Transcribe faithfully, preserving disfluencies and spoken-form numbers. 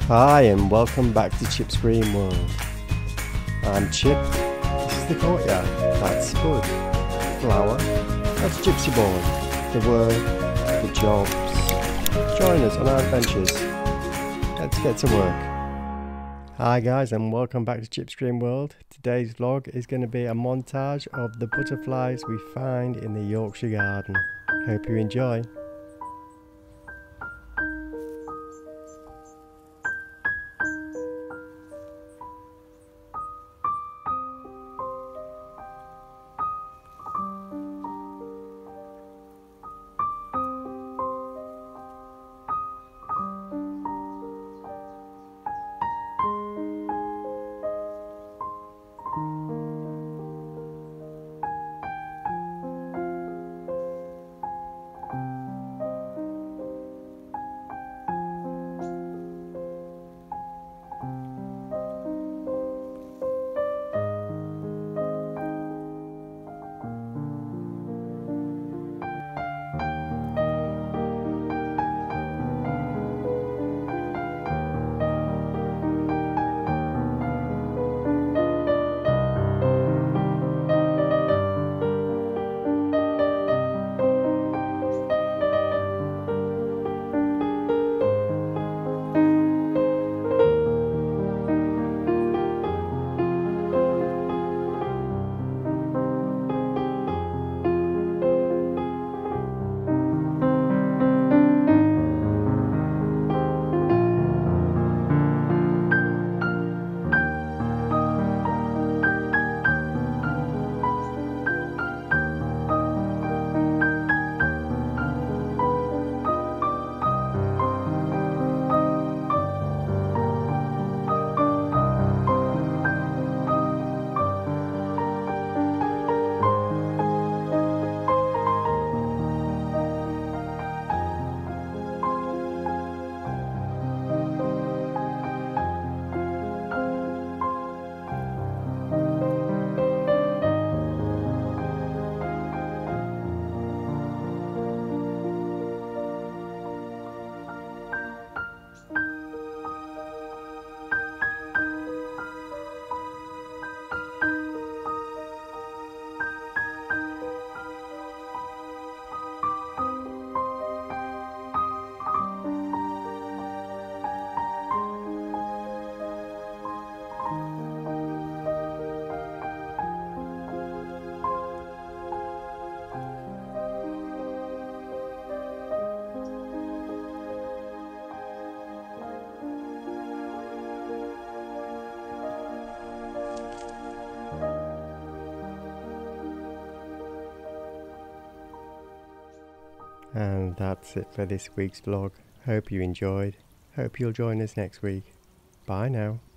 Hi and welcome back to Chip's Green World. I'm Chip. This is the courtyard. That's Spud. Flower. That's Gypsy Boy. The work. The jobs. Join us on our adventures. Let's get to work. Hi guys and welcome back to Chip's Green World. Today's vlog is going to be a montage of the butterflies we find in the Yorkshire garden. Hope you enjoy. And that's it for this week's vlog. Hope you enjoyed. Hope you'll join us next week. Bye now.